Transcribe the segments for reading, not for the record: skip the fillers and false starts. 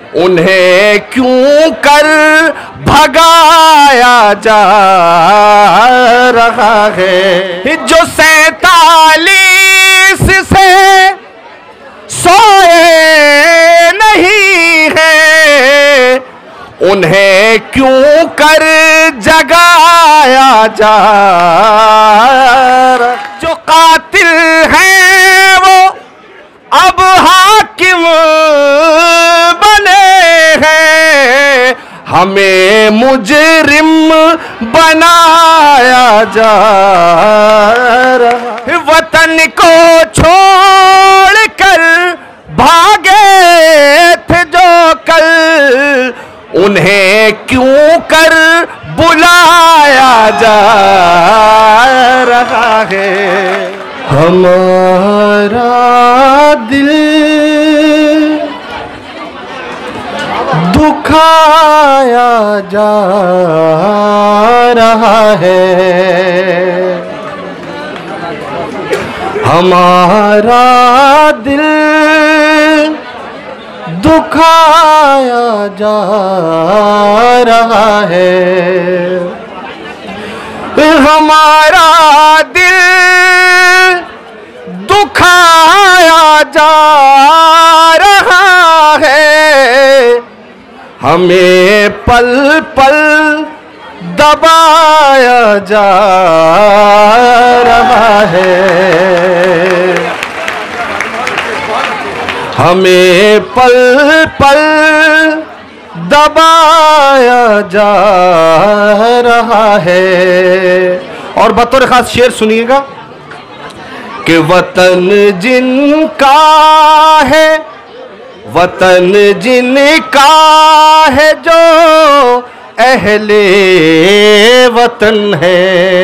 उन्हें क्यों कर भगाया जा रहा है। जो 47 से सोए नहीं है, उन्हें क्यों कर जगाया जा रहा। जो कातिल हैं वो अब हाकिम बने हैं, हमें मुजरिम बनाया जा रहा। वतन को छोड़कर भागे थे जो कल, उन्हें क्यों कर बुलाया जा रहा है। हमारा दिल दुखाया जा रहा है, हमारा दिल दुखाया जा रहा है, हमारा दिल दुखाया जा रहा है, हमें पल पल दबाया जा रहा है, हमें पल पल दबाया जा रहा है। और बतौर खास शेर सुनिएगा कि वतन जिनका है, वतन जिनका है जो अहले वतन है,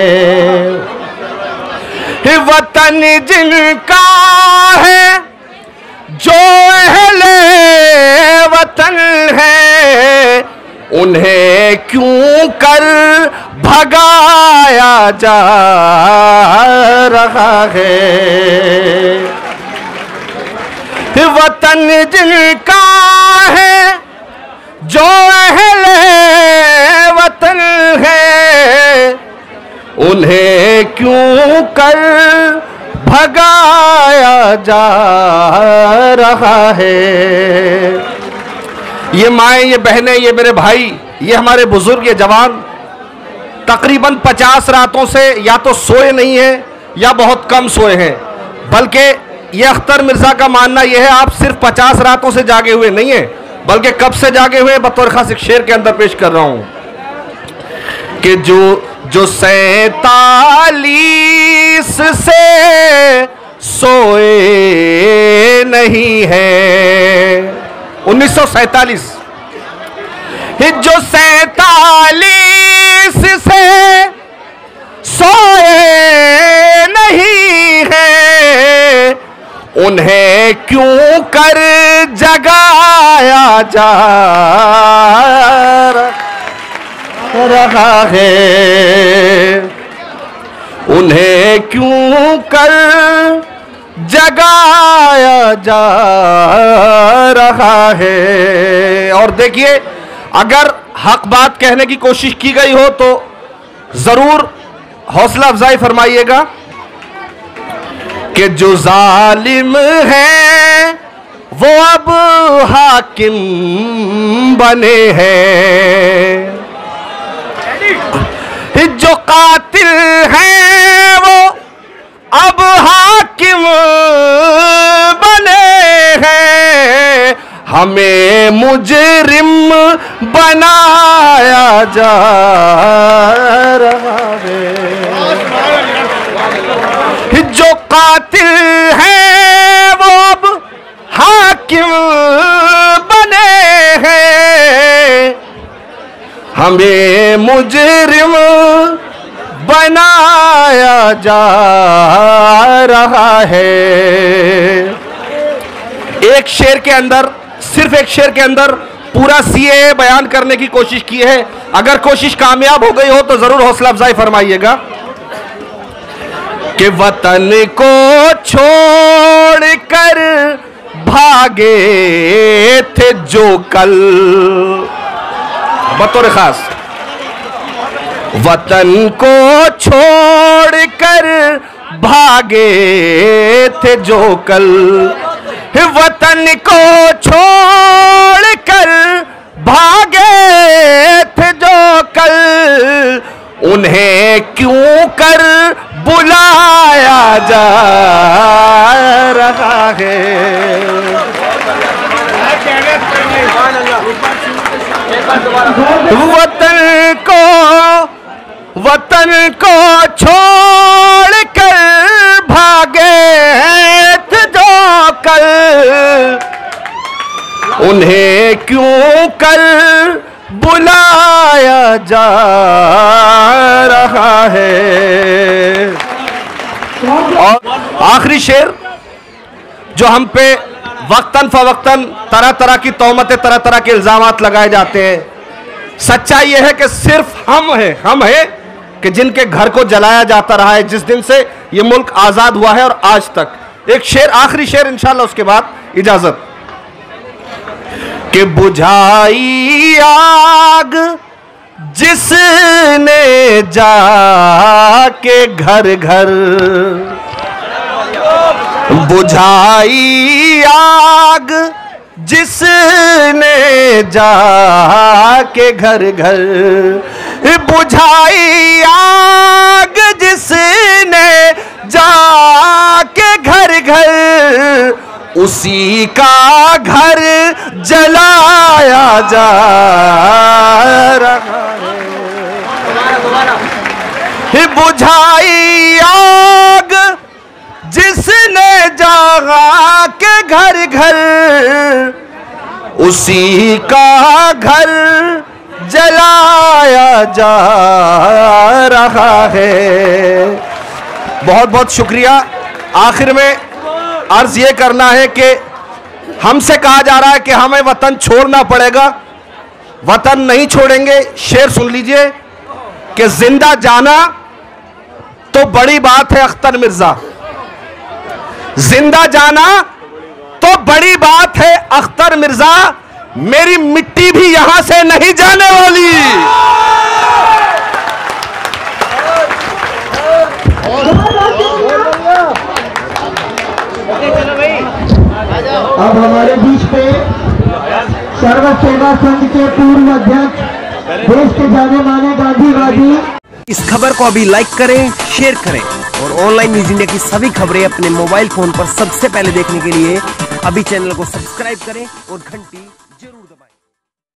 वतन जिनका है जो अहले वतन है, उन्हें क्यों कर भगाया जा रहा है। वतन जिनका है जो अहले वतन है, उन्हें क्यों कर भगाया जा रहा है। ये माएँ, ये बहनें, ये मेरे भाई, ये हमारे बुजुर्ग, ये जवान तकरीबन 50 रातों से या तो सोए नहीं हैं या बहुत कम सोए हैं। बल्कि ये अख्तर मिर्जा का मानना यह है आप सिर्फ 50 रातों से जागे हुए नहीं हैं, बल्कि कब से जागे हुए बतौर खास एक शेर के अंदर पेश कर रहा हूं कि जो 47 से सोए नहीं है, 1947 जो 47 से सोए नहीं है, उन्हें क्यों कर जगाया जा रहा है, उन्हें क्यों कर जगाया जा रहा है। और देखिए, अगर हक बात कहने की कोशिश की गई हो तो जरूर हौसला अफजाई फरमाइएगा कि जो जालिम है वो अब हाकिम बने हैं, जो कातिल हैं वो अब हाकिम बने हैं, हमें मुजरिम बनाया जा रहा है। जो कातिल हैं वो अब हाकिम बने हैं, हमें मुजरिम बनाया जा रहा है। एक शेर के अंदर, सिर्फ एक शेर के अंदर पूरा सीएए बयान करने की कोशिश की है। अगर कोशिश कामयाब हो गई हो तो जरूर हौसला अफजाई फरमाइएगा कि वतन को छोड़कर भागे थे जो कल, बतौर खास, वतन को छोड़कर भागे थे जो कल, वतन को छोड़कर भागे थे जो कल, उन्हें क्यों कर बुलाया जा रहा है। वतन को छोड़कर भागे थे जो कल, उन्हें क्यों कर बुलाया जा रहा है। और आखिरी शेर जो हम पे वक्तन फवक्तन तरह तरह की तोहमतें, तरह तरह के इल्जामात लगाए जाते हैं, सच्चाई यह है कि सिर्फ हम हैं कि जिनके घर को जलाया जाता रहा है जिस दिन से ये मुल्क आजाद हुआ है और आज तक। एक शेर, आखिरी शेर इंशाल्लाह, उसके बाद इजाजत। कि बुझाई आग जिसने जाके घर घर, बुझाई आग जिसने जाके घर घर, बुझाई आग जिसने जाके घर घर, उसी का घर जलाया जा रहा है। बुझाई आग जिसने जागा के घर घर, उसी का घर जलाया जा रहा है। बहुत बहुत शुक्रिया। आखिर में अर्ज ये करना है कि हमसे कहा जा रहा है कि हमें वतन छोड़ना पड़ेगा, वतन नहीं छोड़ेंगे। शेर सुन लीजिए कि जिंदा जाना तो बड़ी बात है अख्तर मिर्जा, जिंदा जाना तो बड़ी बात है अख्तर मिर्जा, मेरी मिट्टी भी यहां से नहीं जाने वाली। अब हमारे बीच पे सर्व सेवा संघ के पूर्व अध्यक्ष, देश के जाने माने गांधीवादी। इस खबर को अभी लाइक करें, शेयर करें और ऑनलाइन न्यूज इंडिया की सभी खबरें अपने मोबाइल फोन पर सबसे पहले देखने के लिए अभी चैनल को सब्सक्राइब करें और घंटी जरूर दबाएं।